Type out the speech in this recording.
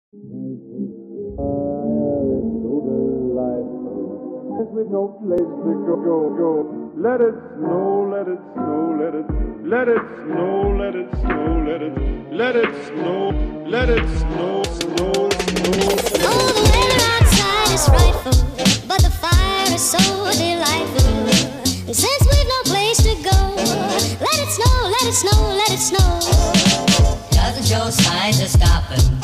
With no place to go. Let it snow, let it snow, let it snow, let it snow, let it snow, let it snow, snow. Oh, the weather outside is frightful, but the fire is so delightful. And since we've no place to go, let it snow, let it snow, let it snow. Doesn't show signs of stopping.